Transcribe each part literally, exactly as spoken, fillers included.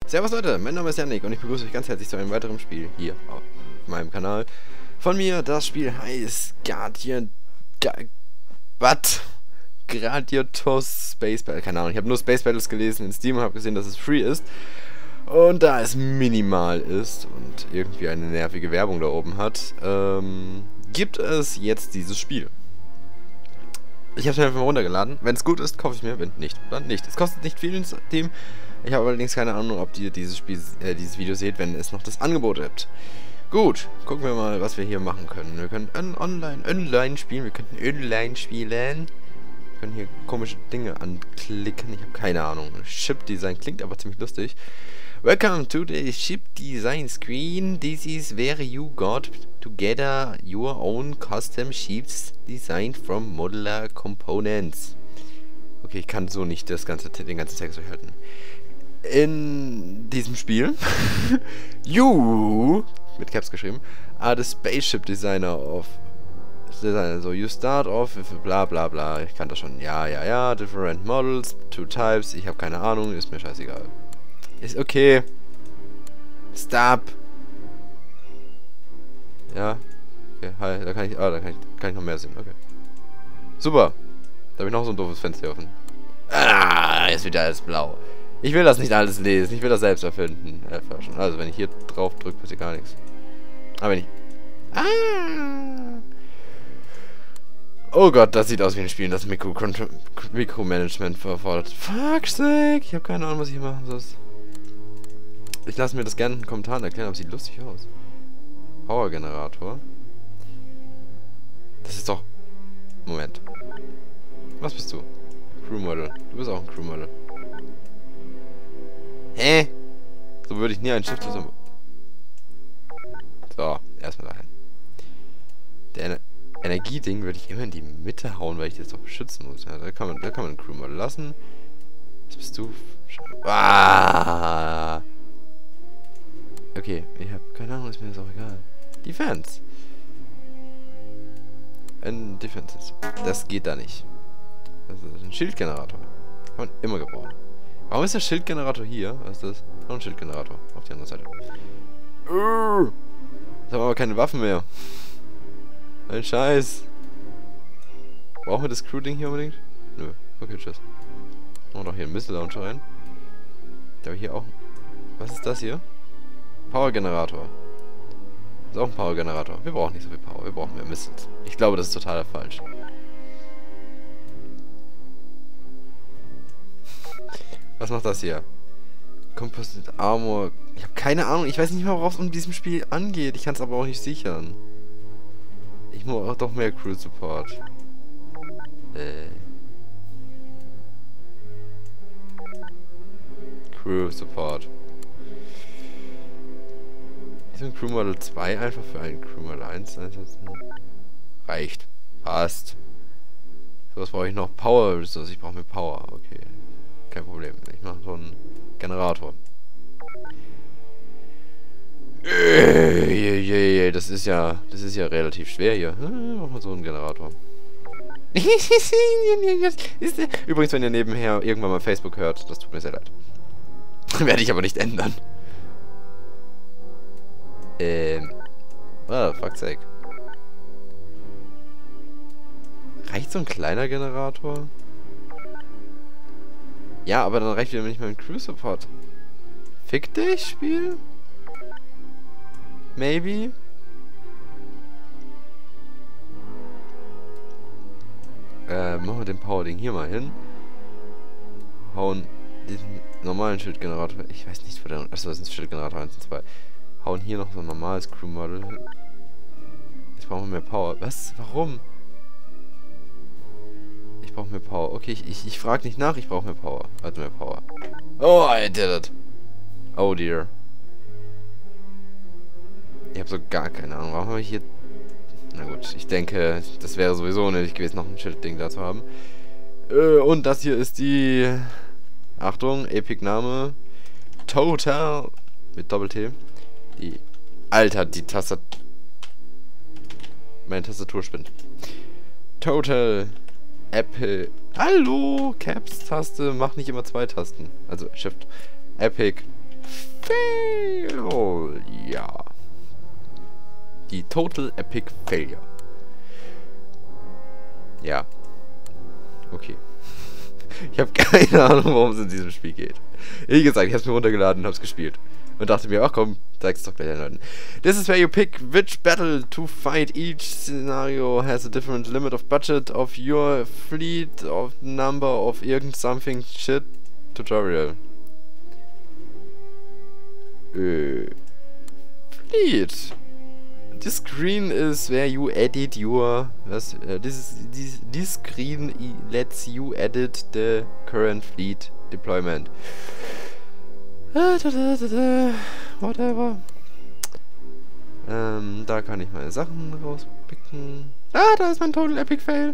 Servus Leute, mein Name ist Yannick und ich begrüße euch ganz herzlich zu einem weiteren Spiel hier auf meinem Kanal. Von mir, das Spiel heißt Guardian... Ga Was? Gladiators Space Battle, keine Ahnung, ich habe nur Space Battles gelesen in Steam und habe gesehen, dass es free ist. Und da es minimal ist und irgendwie eine nervige Werbung da oben hat, ähm, gibt es jetzt dieses Spiel. Ich habe es mir einfach mal runtergeladen. Wenn es gut ist, kaufe ich mir. Wenn nicht, dann nicht. Es kostet nicht viel in Steam. Ich habe allerdings keine Ahnung, ob ihr dieses Spiel, äh, dieses Video seht, wenn es noch das Angebot gibt. Gut, gucken wir mal, was wir hier machen können. Wir können online, online spielen. Wir könnten online spielen. Wir können hier komische Dinge anklicken. Ich habe keine Ahnung. Ship Design klingt aber ziemlich lustig. Welcome to the Ship Design Screen. This is where you got together your own custom ships designed from modular components. Okay, ich kann so nicht das ganze, den ganzen Text durchhalten. In diesem Spiel, you, mit Caps geschrieben, are the spaceship designer of, designer. So, you start off with bla bla bla, ich kann das schon, ja, ja, ja, different models, two types, ich habe keine Ahnung, ist mir scheißegal. Ist okay. Stop. Ja, okay, hi, da kann ich, ah, da kann ich, kann ich noch mehr sehen, okay. Super, da habe ich noch so ein doofes Fenster offen. Ah, jetzt wieder alles blau. Ich will das nicht alles lesen, ich will das selbst erfinden. Erforschen. Also, wenn ich hier drauf drücke, passiert gar nichts. Aber wenn ich... Ah! Oh Gott, das sieht aus wie ein Spiel, das Mikro Mikromanagement verfordert. Fuck sake, ich habe keine Ahnung, was ich hier machen soll. Ich lasse mir das gerne in den Kommentaren erklären, aber es sieht lustig aus. Power-Generator. Das ist doch... Moment. Was bist du? Crewmodel. Du bist auch ein Crewmodel. Hä? So würde ich nie ein Schiff zusammen... So, erstmal dahin. Der Ener Energieding würde ich immer in die Mitte hauen, weil ich das doch beschützen muss. Ja, da kann man, da kann man einen Crewmodel lassen. Was bist du? Ah! Okay, ich habe keine Ahnung, ist mir das auch egal. Defense. Ein Defense. Das geht da nicht. Das ist ein Schildgenerator. Kann man immer gebrauchen. Warum ist der Schildgenerator hier? Was ist das? Noch ein Schildgenerator. Auf die andere Seite. Jetzt haben wir aber keine Waffen mehr. Ein Scheiß. Brauchen wir das Crew-Ding hier unbedingt? Nö. Okay, tschüss. Machen wir doch hier einen Missile-Launcher rein. Da habe ich hier auch... Was ist das hier? Power-Generator. Das ist auch ein Power-Generator. Wir brauchen nicht so viel Power. Wir brauchen mehr Missiles. Ich glaube, das ist total falsch. Was macht das hier? Composite Armor. Ich habe keine Ahnung. Ich weiß nicht mehr, worauf es in diesem Spiel angeht. Ich kann es aber auch nicht sichern. Ich muss auch doch mehr Crew Support. Äh. Crew Support. Ist ein Crew Model zwei einfach für einen Crew Model eins einsetzen? Reicht. Passt. So, was brauche ich noch? Power Resource. Ich brauche mehr Power. Okay. Kein Problem. Ich mache so einen Generator. Das ist ja, das ist ja relativ schwer hier. Machen wir so einen Generator. Übrigens, wenn ihr nebenher irgendwann mal Facebook hört, das tut mir sehr leid. Werde ich aber nicht ändern. Ähm. Oh, fuck's sake. Reicht so ein kleiner Generator? Ja, aber dann reicht wieder nicht mehr ein Crew Support. Fick dich, Spiel? Maybe? Äh, machen wir den Power-Ding hier mal hin. Hauen diesen normalen Schildgenerator. Ich weiß nicht, wo der. Achso, das ist ein Schildgenerator eins und zwei. Hauen hier noch so ein normales Crew-Model hin. Jetzt brauchen wir mehr Power. Was? Warum? Ich brauche mehr Power. Okay, ich, ich, ich frage nicht nach, ich brauche mehr Power. Also mehr Power. Oh, I did it. Oh dear. Ich habe so gar keine Ahnung. Warum habe ich hier... Na gut, ich denke, das wäre sowieso nötig gewesen, noch ein Schildding da zu haben. Äh, und das hier ist die... Achtung, Epic-Name. Total... Mit Doppel-T. Die... Alter, die Tastatur... Meine Tastatur spinnt. Total... Epic... Hallo! Caps-Taste macht nicht immer zwei Tasten. Also Shift. Epic Fail! Ja. Die Total Epic Failure. Ja. Okay. Ich habe keine Ahnung, worum es in diesem Spiel geht. Wie gesagt, ich habe es mir runtergeladen und habe es gespielt. Und dachte mir, ach komm, zeig's doch gleich den Leuten. This is where you pick which battle to fight. Each scenario has a different limit of budget of your fleet, of number of irgend something shit tutorial. Äh. Fleet. This screen is where you edit your. Was, uh, this is this this screen lets you edit the current fleet deployment. Whatever. Ähm, da kann ich meine Sachen rauspicken. Ah, da ist mein Total Epic Fail.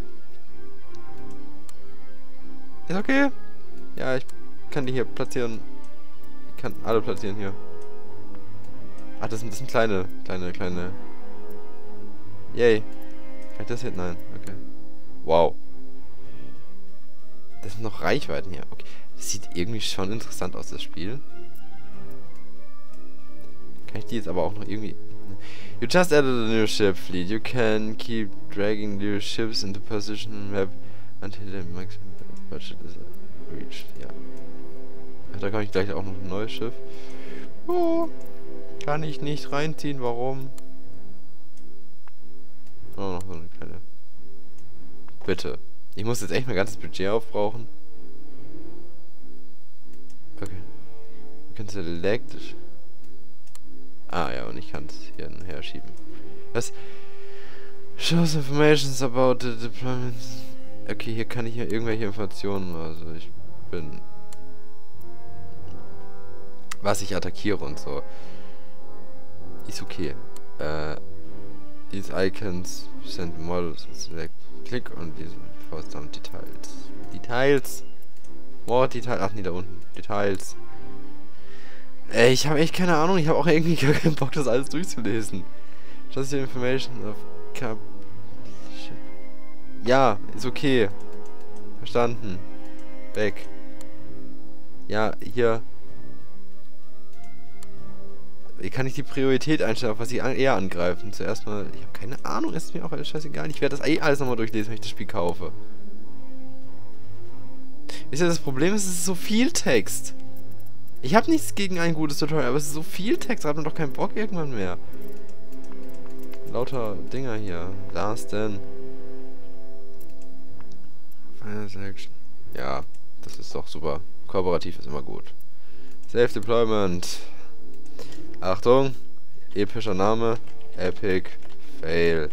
Ist okay. Ja, ich kann die hier platzieren. Ich kann alle platzieren hier. Ah, das sind, das sind kleine, kleine, kleine. Yay. Kann ich das hin? Nein. Okay. Wow. Das sind noch Reichweiten hier. Okay. Das sieht irgendwie schon interessant aus, das Spiel. Kann ich die jetzt aber auch noch irgendwie... You just added a new ship fleet. You can keep dragging new ships into position map until the maximum budget is reached. Ja. Ach, da kann ich gleich auch noch ein neues Schiff. Oh. Kann ich nicht reinziehen. Warum? Oh, noch so eine kleine... Bitte. Ich muss jetzt echt mein ganzes Budget aufbrauchen. Okay. Wir können select... Ah ja, und ich kann es hier her schieben. Was? Shows informations about the deployment. Okay, hier kann ich ja irgendwelche Informationen, also ich bin... Was ich attackiere und so. Ist okay. Äh... These icons send models select. Click on diese for some details. Details? More Details. Ach nee, da unten. Details. Ey, ich habe echt keine Ahnung. Ich habe auch irgendwie gar keinen Bock, das alles durchzulesen. Just the information of Cap. Ja, ist okay. Verstanden. Weg. Ja, hier. Wie kann ich die Priorität einstellen, auf was sie eher angreifen? Zuerst mal, ich habe keine Ahnung, ist mir auch alles scheißegal. Ich werde das eh alles nochmal durchlesen, wenn ich das Spiel kaufe. Wisst ihr, das Problem ist, es ist so viel Text. Ich habe nichts gegen ein gutes Tutorial, aber es ist so viel Text, da hat man doch keinen Bock irgendwann mehr. Lauter Dinger hier. Last denn. Final Selection. Ja, das ist doch super. Kooperativ ist immer gut. Safe Deployment. Achtung, epischer Name, Epic Fail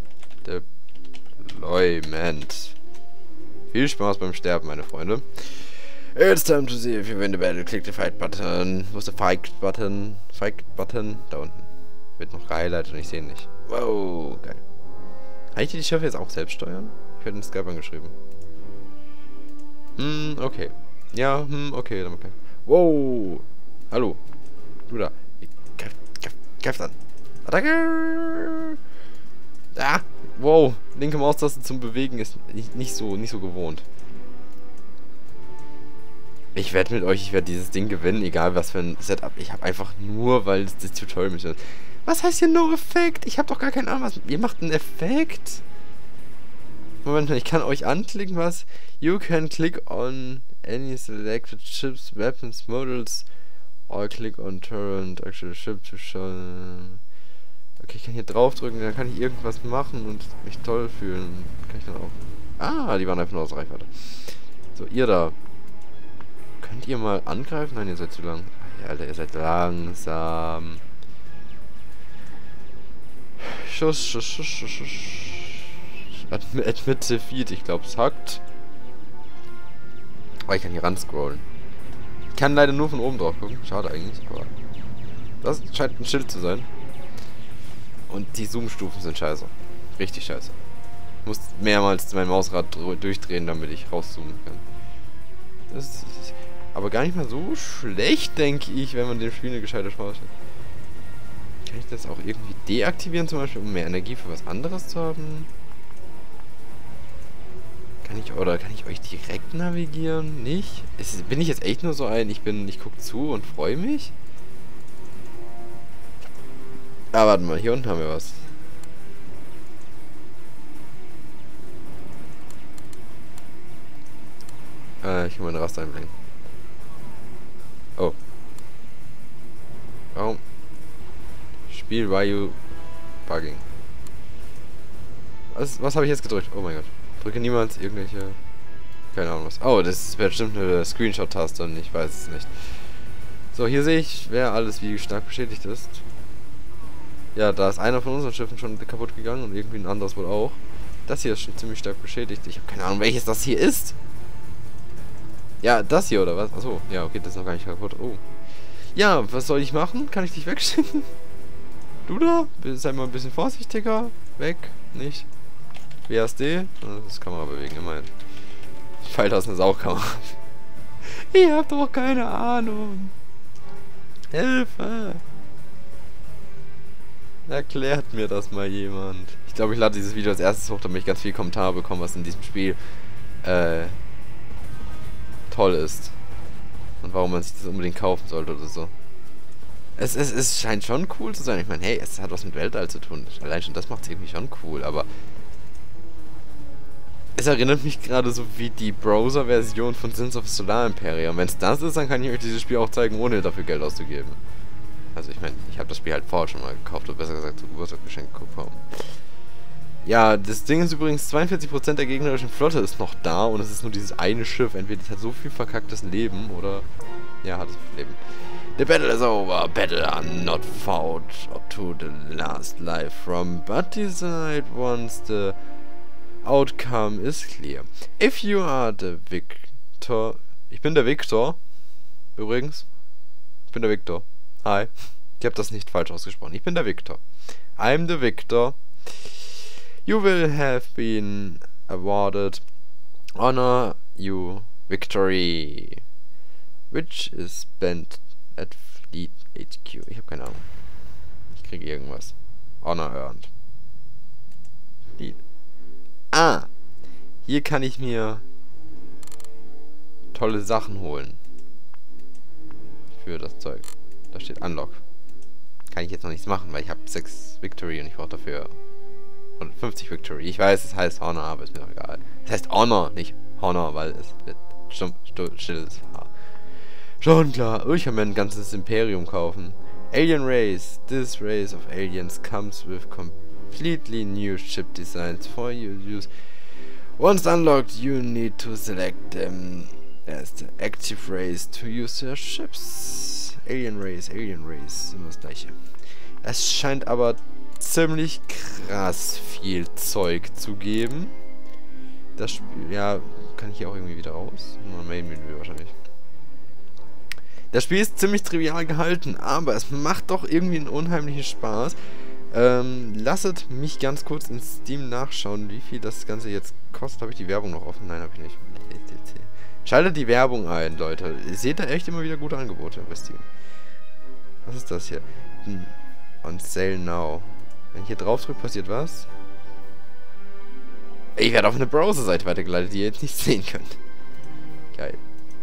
Deployment. Viel Spaß beim Sterben, meine Freunde. It's time to see if you win the battle. Click the fight button. Wo ist der fight button? Fight button? Da unten. Wird noch gehighlightet und ich sehe ihn nicht. Wow, geil. Kann ich die Schiffe jetzt auch selbst steuern? Ich werde in Skype angeschrieben. Hm, okay. Ja, hm, okay, dann okay. Wow. Hallo. Du da. Greif an. Attacke! Ah! Wow! Linke Maustaste zum Bewegen ist nicht, nicht so nicht so gewohnt. Ich werde mit euch, ich werde dieses Ding gewinnen, egal was für ein Setup. Ich habe einfach nur, weil es das Tutorial mich... Was heißt hier No Effekt? Ich habe doch gar keine Ahnung, was... Ihr macht einen Effekt? Moment mal, ich kann euch anklicken, was? You can click on any selected ships, weapons, models... Or click on turret actual ship to show. Okay, ich kann hier draufdrücken, dann kann ich irgendwas machen und mich toll fühlen. Kann ich dann auch. Ah, die waren einfach nur aus Reichweite. So, ihr da. Könnt ihr mal angreifen? Nein, ihr seid zu lang. Ja, Alter, ihr seid langsam. Schuss, Schuss, Schuss, Schuss, Schuss. Admit, admit defeat, ich glaube, es hackt. Aber ich kann hier ran scrollen. Ich kann leider nur von oben drauf gucken. Schade eigentlich, aber das scheint ein Schild zu sein. Und die Zoom-Stufen sind scheiße. Richtig scheiße. Ich muss mehrmals mein Mausrad durchdrehen, damit ich rauszoomen kann. Das ist aber gar nicht mal so schlecht, denke ich, wenn man dem Spiel eine gescheite Chance hat. Kann ich das auch irgendwie deaktivieren, zum Beispiel, um mehr Energie für was anderes zu haben? Kann ich, oder kann ich euch direkt navigieren? Nicht? Ist, bin ich jetzt echt nur so ein, ich bin, ich gucke zu und freue mich? Ah, warte mal, hier unten haben wir was. Äh, ich kann meine Raster einblenden. Oh. Warum? Spiel, why you bugging? Was, was habe ich jetzt gedrückt? Oh mein Gott. Drücke niemals irgendwelche... Keine Ahnung was. Oh, das ist bestimmt eine Screenshot-Taste und ich weiß es nicht. So, hier sehe ich, wer alles wie stark beschädigt ist. Ja, da ist einer von unseren Schiffen schon kaputt gegangen und irgendwie ein anderes wohl auch. Das hier ist schon ziemlich stark beschädigt. Ich habe keine Ahnung, welches das hier ist. Ja, das hier oder was? Achso, ja, okay, das ist noch gar nicht kaputt. Oh. Ja, was soll ich machen? Kann ich dich wegschicken? Du da? Sei mal ein bisschen vorsichtiger. Weg. Nicht. W A S D. Das Kamera bewegen, immerhin. Ich fall das eine Saukamera. Ich hab doch keine Ahnung. Hilfe! Erklärt mir das mal jemand. Ich glaube, ich lade dieses Video als erstes hoch, damit ich ganz viele Kommentare bekomme, was in diesem Spiel äh, toll ist. Und warum man sich das unbedingt kaufen sollte oder so. Es, es, es scheint schon cool zu sein. Ich meine, hey, es hat was mit Weltall zu tun. Allein schon das macht es irgendwie schon cool, aber... Es erinnert mich gerade so wie die Browser-Version von Sins of Solar Imperium. Wenn es das ist, dann kann ich euch dieses Spiel auch zeigen, ohne dafür Geld auszugeben. Also ich meine, ich habe das Spiel halt vorher schon mal gekauft, oder besser gesagt, zu Geburtstagsgeschenk bekommen. Ja, das Ding ist übrigens, zweiundvierzig Prozent der gegnerischen Flotte ist noch da und es ist nur dieses eine Schiff. Entweder es hat so viel verkacktes Leben oder... Ja, hat es viel Leben. The battle is over. Battle are not fought up to the last life from, but decide once the outcome is clear. If you are the victor... Ich bin der Victor. Übrigens. Ich bin der Victor. Hi. Ich habe das nicht falsch ausgesprochen. Ich bin der Victor. I'm the Victor. You will have been awarded honor you victory, which is spent at Fleet H Q. Ich habe keine Ahnung. Ich kriege irgendwas. Honor earned. Fleet. Ah! Hier kann ich mir tolle Sachen holen. Für das Zeug. Da steht Unlock. Kann ich jetzt noch nichts machen, weil ich habe sechs Victory und ich brauche dafür hundertfünfzig Victory. Ich weiß, es heißt Honor, aber ist mir doch egal. Es heißt Honor, nicht Honor, weil es wird stumm, stumm, stilles Haar. Schon klar. Oh, ich kann mir ein ganzes Imperium kaufen. Alien Race. This race of aliens comes with completely new ship designs for your use. Once unlocked, you need to select them as the active race to use your ships. Alien Race, Alien Race, immer das gleiche. Es scheint aber ziemlich krass viel Zeug zu geben. Das Spiel, ja, kann ich hier auch irgendwie wieder raus? Nur Main-Menü wahrscheinlich. Das Spiel ist ziemlich trivial gehalten, aber es macht doch irgendwie einen unheimlichen Spaß. Ähm, lasset mich ganz kurz in Steam nachschauen, wie viel das Ganze jetzt kostet. Habe ich die Werbung noch offen? Nein, habe ich nicht. Schaltet die Werbung ein, Leute. Ihr seht da echt immer wieder gute Angebote bei Steam. Was ist das hier? Hm. On sale now. Wenn ich hier drauf drücke, passiert was? Ich werde auf eine Browser-Seite weitergeleitet, die ihr jetzt nicht sehen könnt. Geil.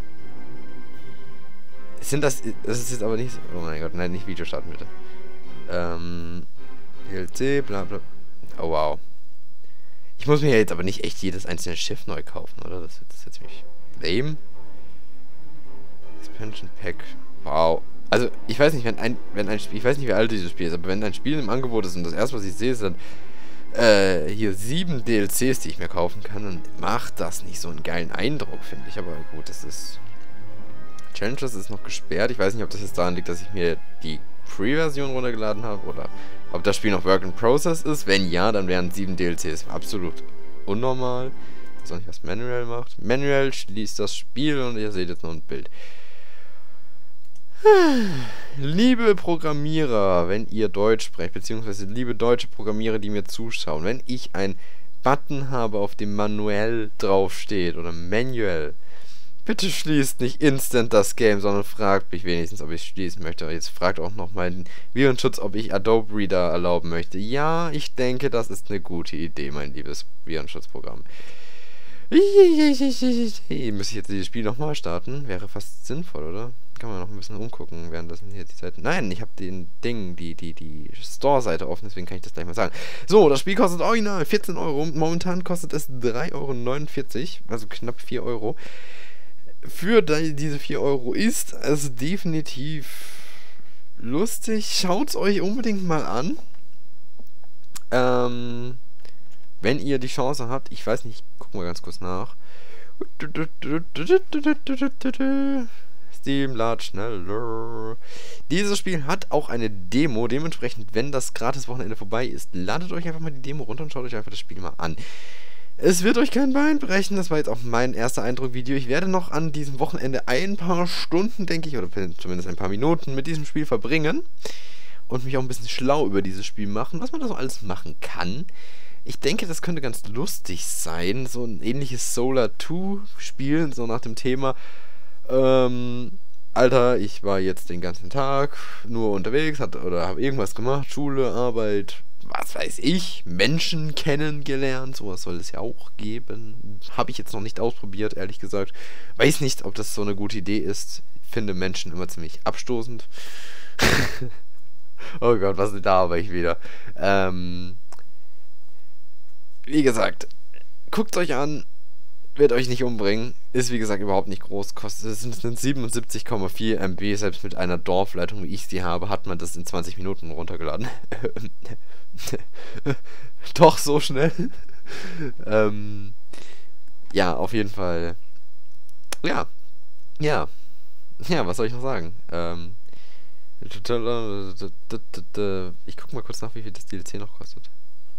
Sind das... Das ist jetzt aber nicht... Oh mein Gott, nein, nicht Video starten, bitte. Ähm... D L C, bla bla... Oh, wow. Ich muss mir jetzt aber nicht echt jedes einzelne Schiff neu kaufen, oder? Das, das ist jetzt ziemlich... Lame? Expansion Pack. Wow. Also, ich weiß nicht, wenn ein... Wenn ein Spiel... Ich weiß nicht, wie alt dieses Spiel ist, aber wenn ein Spiel im Angebot ist und das erste, was ich sehe, sind... Äh, hier sieben D L Cs, die ich mir kaufen kann, dann macht das nicht so einen geilen Eindruck, finde ich. Aber gut, das ist... Challenges ist noch gesperrt. Ich weiß nicht, ob das jetzt daran liegt, dass ich mir die Free-Version runtergeladen habe oder ob das Spiel noch Work in Process ist. Wenn ja, dann wären sieben D L Cs absolut unnormal. Ich weiß auch nicht, was Manual macht. Manual schließt das Spiel und ihr seht jetzt noch ein Bild. Liebe Programmierer, wenn ihr Deutsch sprecht, beziehungsweise liebe deutsche Programmierer, die mir zuschauen, wenn ich ein Button habe, auf dem Manuell draufsteht oder Manual, bitte schließt nicht instant das Game, sondern fragt mich wenigstens, ob ich schließen möchte. Jetzt fragt auch noch meinen Virenschutz, ob ich Adobe Reader erlauben möchte. Ja, ich denke, das ist eine gute Idee, mein liebes Virenschutzprogramm. Müsste ich jetzt dieses Spiel nochmal starten? Wäre fast sinnvoll, oder? Kann man noch ein bisschen umgucken, während das hier die Seite. Nein, ich habe den Ding, die, die, die Store-Seite offen, deswegen kann ich das gleich mal sagen. So, das Spiel kostet original vierzehn Euro. Momentan kostet es drei Euro neunundvierzig, also knapp vier Euro. Für diese vier Euro ist es definitiv lustig. Schaut es euch unbedingt mal an. Ähm, wenn ihr die Chance habt, ich weiß nicht, gucken wir ganz kurz nach. Steam lad schneller. Dieses Spiel hat auch eine Demo, dementsprechend, wenn das Gratis-Wochenende vorbei ist, ladet euch einfach mal die Demo runter und schaut euch einfach das Spiel mal an. Es wird euch kein Bein brechen, das war jetzt auch mein erster Eindruck-Video. Ich werde noch an diesem Wochenende ein paar Stunden, denke ich, oder zumindest ein paar Minuten mit diesem Spiel verbringen und mich auch ein bisschen schlau über dieses Spiel machen, was man da so alles machen kann. Ich denke, das könnte ganz lustig sein, so ein ähnliches Solar zwei Spiel, so nach dem Thema, ähm, Alter, ich war jetzt den ganzen Tag nur unterwegs, hat, oder habe irgendwas gemacht, Schule, Arbeit, was weiß ich, Menschen kennengelernt, sowas soll es ja auch geben. Habe ich jetzt noch nicht ausprobiert, ehrlich gesagt. Weiß nicht, ob das so eine gute Idee ist. Ich finde Menschen immer ziemlich abstoßend. Oh Gott, was da aber ich wieder. Ähm, wie gesagt, guckt euch an, wird euch nicht umbringen, ist wie gesagt überhaupt nicht groß, kostet, es sind siebenundsiebzig Komma vier Megabyte, selbst mit einer Dorfleitung, wie ich sie habe, hat man das in zwanzig Minuten runtergeladen. Doch so schnell. ähm, ja, auf jeden Fall. Ja, ja, ja, was soll ich noch sagen? Ähm, ich guck mal kurz nach, wie viel das D L C noch kostet.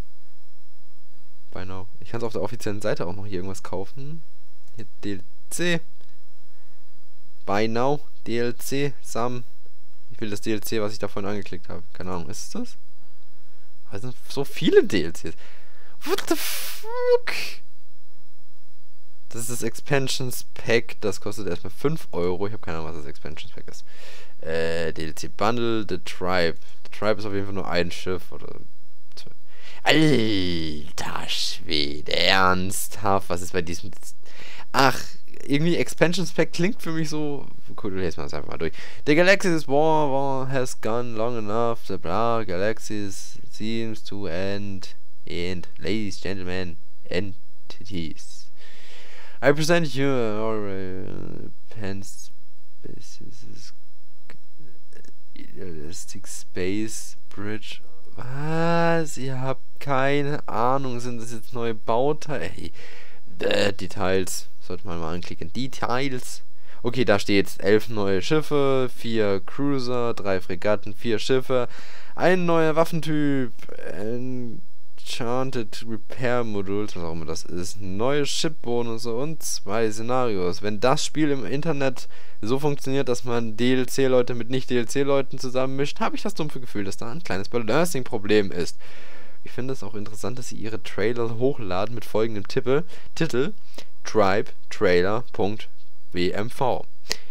Buy now. Ich kann es auf der offiziellen Seite auch noch hier irgendwas kaufen. Hier D L C. Buy now. D L C. Sam. Ich will das D L C, was ich da vorhin angeklickt habe. Keine Ahnung, ist es das? Es sind so viele D L Cs. What the fuck? Das ist das Expansions Pack. Das kostet erstmal fünf Euro. Ich habe keine Ahnung, was das Expansions Pack ist. Äh, D L C Bundle. The Tribe. The Tribe ist auf jeden Fall nur ein Schiff. Oder... Alter Schwede, ernsthaft, was ist bei diesem... Ach, irgendwie Expansions Pack klingt für mich so... Cool, du lest mal das einfach mal durch. The Galaxy's war, war has gone long enough, the blah, Galaxies seems to end, end, ladies, gentlemen, entities. I present you our uh, pens, realistic space bridge. Was? Ihr habt keine Ahnung. Sind das jetzt neue Bauteile? Hey. Äh, Details. Sollte man mal anklicken. Details. Okay, da steht elf neue Schiffe, vier Cruiser, drei Fregatten, vier Schiffe, ein neuer Waffentyp, Enchanted Repair Modules, was auch immer das ist, neue Ship-Bonus und zwei Szenarios. Wenn das Spiel im Internet so funktioniert, dass man D L C-Leute mit Nicht-D L C-Leuten zusammenmischt, habe ich das dumpfe Gefühl, dass da ein kleines Balancing-Problem ist. Ich finde es auch interessant, dass sie ihre Trailer hochladen mit folgendem Titel, Titel tribe trailer punkt w m v.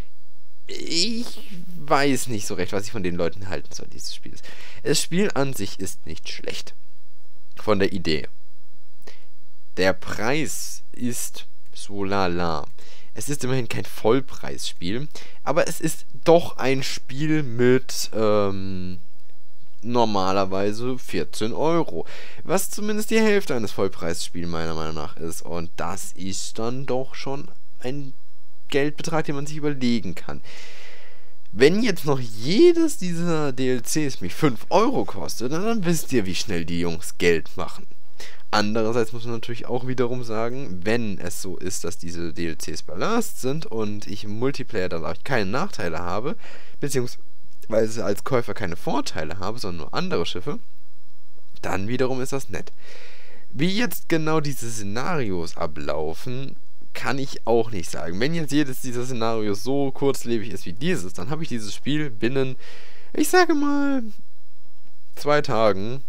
Ich weiß nicht so recht, was ich von den Leuten halten soll, dieses Spiels. Das Spiel an sich ist nicht schlecht. Von der Idee. Der Preis ist so lala. Es ist immerhin kein Vollpreisspiel, aber es ist doch ein Spiel mit ähm, normalerweise vierzehn Euro. Was zumindest die Hälfte eines Vollpreisspiels meiner Meinung nach ist. Und das ist dann doch schon ein Geldbetrag, den man sich überlegen kann. Wenn jetzt noch jedes dieser D L Cs mich fünf Euro kostet, dann wisst ihr, wie schnell die Jungs Geld machen. Andererseits muss man natürlich auch wiederum sagen, wenn es so ist, dass diese D L Cs ballast sind und ich im Multiplayer dadurch keine Nachteile habe, beziehungsweise als Käufer keine Vorteile habe, sondern nur andere Schiffe, dann wiederum ist das nett. Wie jetzt genau diese Szenarios ablaufen, kann ich auch nicht sagen. Wenn jetzt jedes dieser Szenarios so kurzlebig ist wie dieses, dann habe ich dieses Spiel binnen, ich sage mal, zwei Tagen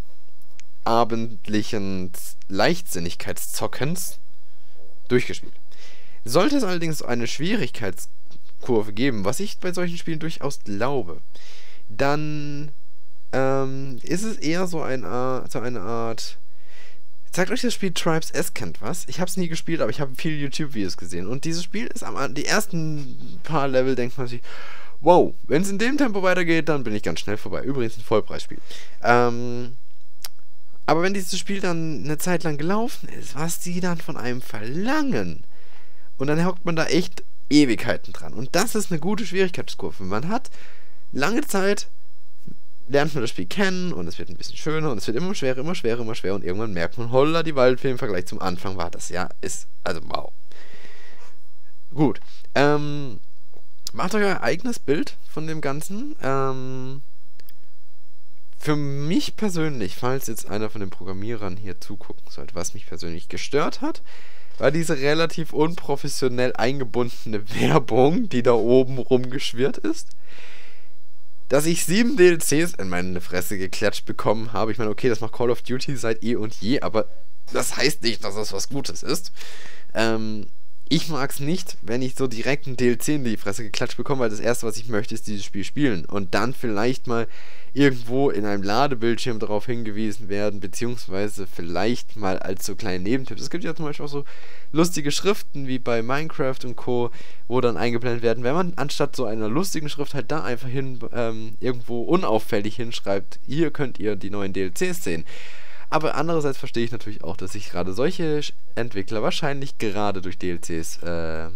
abendlichen Leichtsinnigkeitszockens durchgespielt. Sollte es allerdings eine Schwierigkeitskurve geben, was ich bei solchen Spielen durchaus glaube, dann ähm, ist es eher so eine, so eine Art... Zeigt euch das Spiel Tribes Ascent was? Ich habe es nie gespielt, aber ich habe viele YouTube-Videos gesehen. Und dieses Spiel ist am die ersten paar Level, denkt man sich, wow, wenn es in dem Tempo weitergeht, dann bin ich ganz schnell vorbei. Übrigens ein Vollpreisspiel. Ähm, aber wenn dieses Spiel dann eine Zeit lang gelaufen ist, was die dann von einem verlangen, und dann hockt man da echt Ewigkeiten dran. Und das ist eine gute Schwierigkeitskurve. Man hat lange Zeit, lernt man das Spiel kennen und es wird ein bisschen schöner und es wird immer schwerer, immer schwerer, immer schwerer und irgendwann merkt man, holla die Waldfee, im Vergleich zum Anfang war das ja, ist, also wow. Gut, ähm, macht euch euer eigenes Bild von dem Ganzen. Ähm, für mich persönlich, falls jetzt einer von den Programmierern hier zugucken sollte, was mich persönlich gestört hat, war diese relativ unprofessionell eingebundene Werbung, die da oben rumgeschwirrt ist. Dass ich sieben D L Cs in meine Fresse geklatscht bekommen habe. Ich meine, okay, das macht Call of Duty seit eh und je, aber das heißt nicht, dass das was Gutes ist. Ähm, ich mag es nicht, wenn ich so direkt einen D L C in die Fresse geklatscht bekomme, weil das erste, was ich möchte, ist dieses Spiel spielen. Und dann vielleicht mal irgendwo in einem Ladebildschirm darauf hingewiesen werden, beziehungsweise vielleicht mal als so kleine Nebentipps. Es gibt ja zum Beispiel auch so lustige Schriften wie bei Minecraft und Co., wo dann eingeblendet werden, wenn man anstatt so einer lustigen Schrift halt da einfach hin ähm, irgendwo unauffällig hinschreibt, hier könnt ihr die neuen D L Cs sehen. Aber andererseits verstehe ich natürlich auch, dass sich gerade solche Entwickler wahrscheinlich gerade durch D L Cs äh,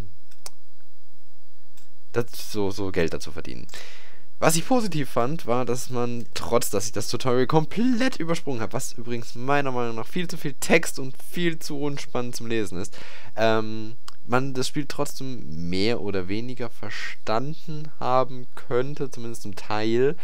das so, so Geld dazu verdienen. Was ich positiv fand, war, dass man, trotz dass ich das Tutorial komplett übersprungen habe, was übrigens meiner Meinung nach viel zu viel Text und viel zu unspannend zum Lesen ist, ähm, man das Spiel trotzdem mehr oder weniger verstanden haben könnte, zumindest zum Teil.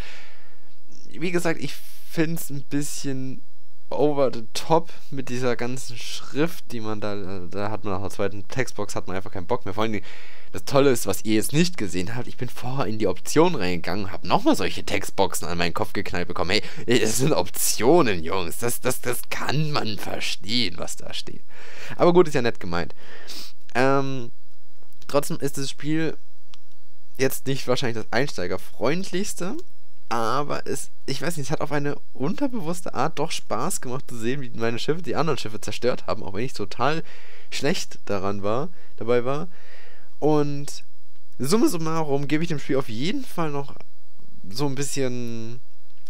Wie gesagt, ich finde es ein bisschen over the top mit dieser ganzen Schrift, die man da, da hat man nach der zweiten Textbox, hat man einfach keinen Bock mehr. Vor allem, das Tolle ist, was ihr jetzt nicht gesehen habt, ich bin vorher in die Optionen reingegangen und habe nochmal solche Textboxen an meinen Kopf geknallt bekommen. Hey, es sind Optionen, Jungs, das, das, das kann man verstehen, was da steht. Aber gut, ist ja nett gemeint. Ähm, trotzdem ist das Spiel jetzt nicht wahrscheinlich das einsteigerfreundlichste, aber es, ich weiß nicht, es hat auf eine unterbewusste Art doch Spaß gemacht zu sehen, wie meine Schiffe die anderen Schiffe zerstört haben, auch wenn ich total schlecht daran war, dabei war. Und summa summarum gebe ich dem Spiel auf jeden Fall noch so ein bisschen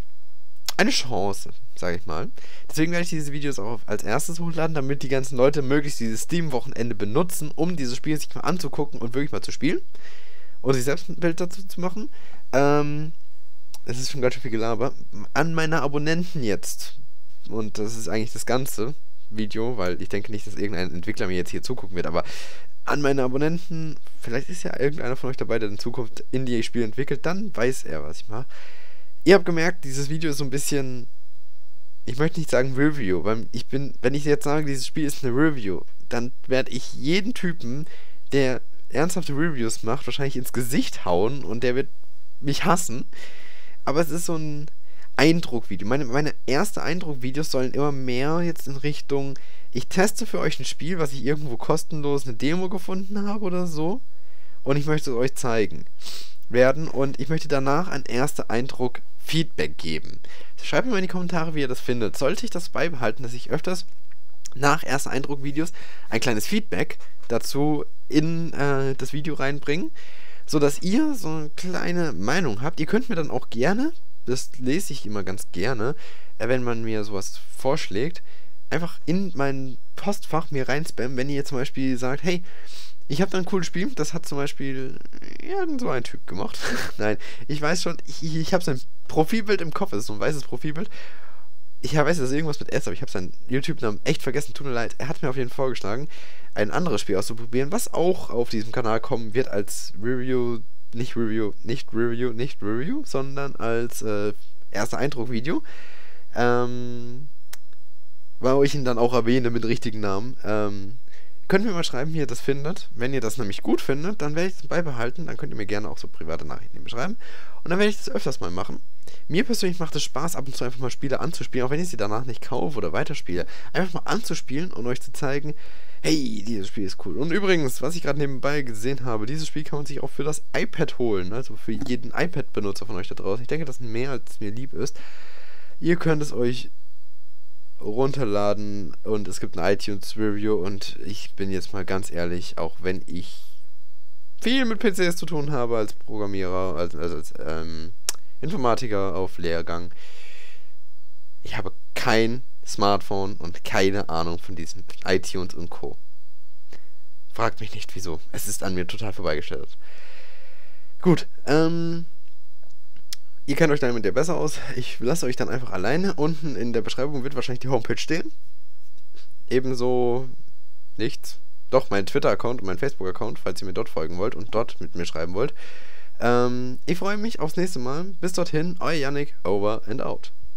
eine Chance, sage ich mal. Deswegen werde ich diese Videos auch als erstes hochladen, damit die ganzen Leute möglichst dieses Steam-Wochenende benutzen, um dieses Spiel sich mal anzugucken und wirklich mal zu spielen. Und sich selbst ein Bild dazu zu machen. Ähm, es ist schon ganz schön viel Gelaber. An meine Abonnenten jetzt, und das ist eigentlich das ganze Video, weil ich denke nicht, dass irgendein Entwickler mir jetzt hier zugucken wird, aber an meine Abonnenten, vielleicht ist ja irgendeiner von euch dabei, der in Zukunft Indie-Spiele entwickelt, dann weiß er, was ich mache. Ihr habt gemerkt, dieses Video ist so ein bisschen, ich möchte nicht sagen Review, weil ich bin, wenn ich jetzt sage, dieses Spiel ist eine Review, dann werde ich jeden Typen, der ernsthafte Reviews macht, wahrscheinlich ins Gesicht hauen und der wird mich hassen. Aber es ist so ein Eindruckvideo. Meine, meine erste Eindruckvideos sollen immer mehr jetzt in Richtung, ich teste für euch ein Spiel, was ich irgendwo kostenlos eine Demo gefunden habe oder so, und ich möchte es euch zeigen werden und ich möchte danach ein erster Eindruck Feedback geben. Schreibt mir mal in die Kommentare, wie ihr das findet. Sollte ich das beibehalten, dass ich öfters nach erster Eindruck Videos ein kleines Feedback dazu in äh, das Video reinbringen, sodass ihr so eine kleine Meinung habt. Ihr könnt mir dann auch gerne, das lese ich immer ganz gerne, äh, wenn man mir sowas vorschlägt, einfach in mein Postfach mir reinspammen, wenn ihr zum Beispiel sagt, hey, ich habe da ein cooles Spiel, das hat zum Beispiel irgend so ein Typ gemacht. Nein, ich weiß schon, ich, ich, ich habe sein Profilbild im Kopf, es ist so ein weißes Profilbild. Ich weiß, das ist irgendwas mit S, aber ich habe seinen YouTube-Namen echt vergessen, tut mir leid. Er hat mir auf jeden Fall vorgeschlagen, ein anderes Spiel auszuprobieren, was auch auf diesem Kanal kommen wird als Review, nicht Review, nicht Review, nicht Review, sondern als äh, erster Eindruck-Video. Ähm, wo ich ihn dann auch erwähne mit richtigen Namen. Ähm, könnt ihr mir mal schreiben, wie ihr das findet. Wenn ihr das nämlich gut findet, dann werde ich es beibehalten. Dann könnt ihr mir gerne auch so private Nachrichten beschreiben. Und dann werde ich das öfters mal machen. Mir persönlich macht es Spaß, ab und zu einfach mal Spiele anzuspielen, auch wenn ich sie danach nicht kaufe oder weiterspiele. Einfach mal anzuspielen und euch zu zeigen, hey, dieses Spiel ist cool. Und übrigens, was ich gerade nebenbei gesehen habe, dieses Spiel kann man sich auch für das iPad holen. Also für jeden iPad-Benutzer von euch da draußen. Ich denke, das ist mehr, als mir lieb ist. Ihr könnt es euch runterladen und es gibt ein iTunes-Review und ich bin jetzt mal ganz ehrlich, auch wenn ich viel mit P Cs zu tun habe als Programmierer, als, also als ähm, Informatiker auf Lehrgang. Ich habe kein Smartphone und keine Ahnung von diesen iTunes und Co. Fragt mich nicht, wieso. Es ist an mir total vorbeigestellt. Gut, ähm... ihr kennt euch damit ja besser aus. Ich lasse euch dann einfach alleine. Unten in der Beschreibung wird wahrscheinlich die Homepage stehen. Ebenso nichts. Doch, mein Twitter-Account und mein Facebook-Account, falls ihr mir dort folgen wollt und dort mit mir schreiben wollt. Ähm, ich freue mich aufs nächste Mal. Bis dorthin, euer Yannick, over and out.